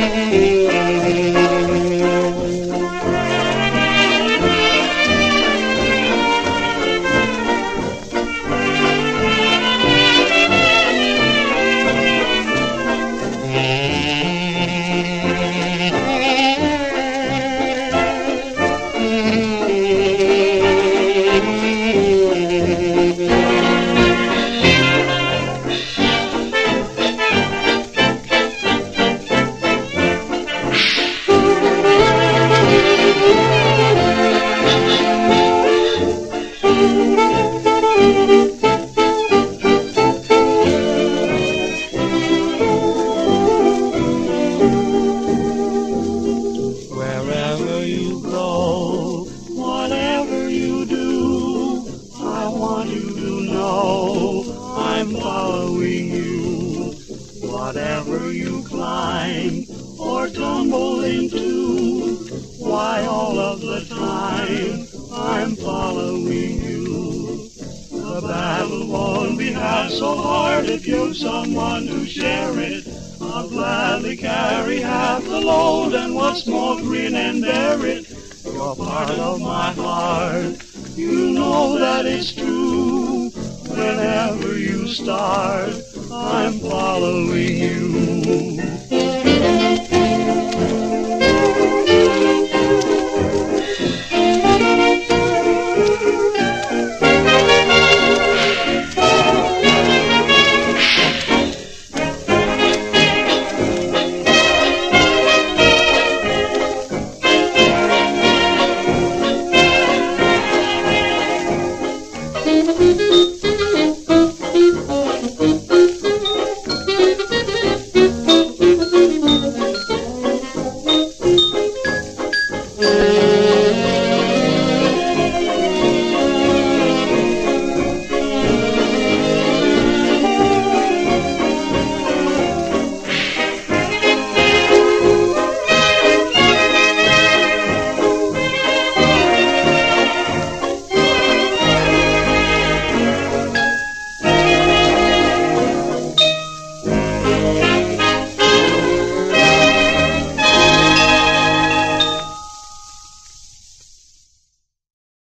Whatever you climb or tumble into, why all of the time I'm following you. The battle won't be half so hard if you've someone to share it. I'll gladly carry half the load and what's more grin and bear it. You're part of my heart, you know that it's true. Whenever you start, I'm following you.